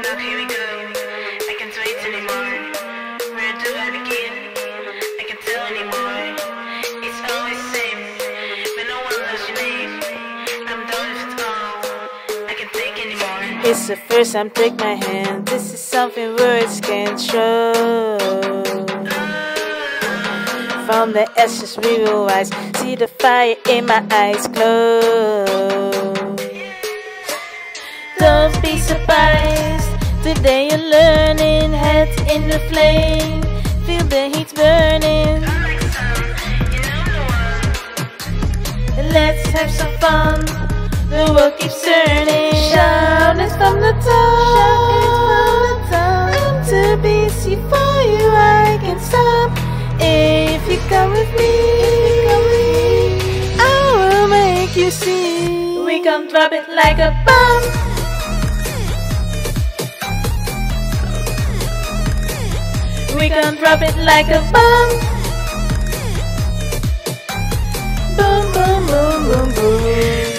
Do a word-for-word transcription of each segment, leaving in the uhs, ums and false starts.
up, here we go. I can't wait anymore. Where do I begin? I can't tell anymore. It's always the same, but no one knows your name. I'm done with it all. I can't take anymore. It's the first time, take my hand. This is something words can't show. From the ashes we will rise. See the fire in my eyes glow. Don't be surprised. Today you're learning. Head in the flame. Feel the heat burning. Let's have some fun. The world keeps turning. Shout it from the top. I'm too busy for you. I can't stop. If you come with me, I will make you see. We can drop it like a bomb. We can drop it like a bomb. Boom, boom, boom, boom, boom.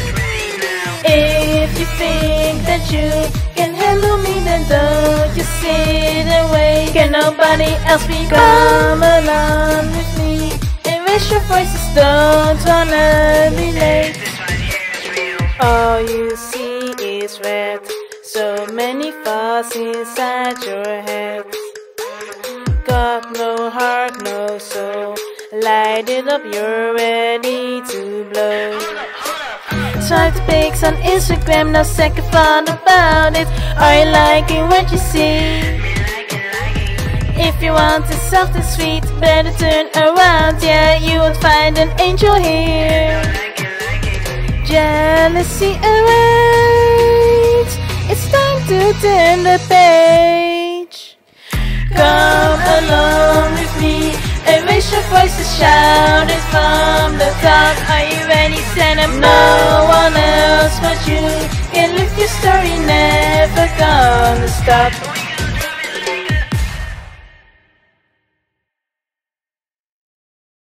If you think that you can handle me, then don't you sit and wait. Can nobody else be? Come along with me and raise your voices, don't wanna be late. All you see is red, so many thoughts inside your head. Got no heart, no soul. Light it up, you're ready to blow. Swipe the pics on Instagram, no second thought about it. Are you liking what you see? If you want it soft and sweet, better turn around. Yeah, you won't find an angel here. Jealousy awaits. It's time to turn the page. Come along with me and raise your voices, shout it from the top. Are you ready? Stand up. No one else but you can live your story, never gonna stop.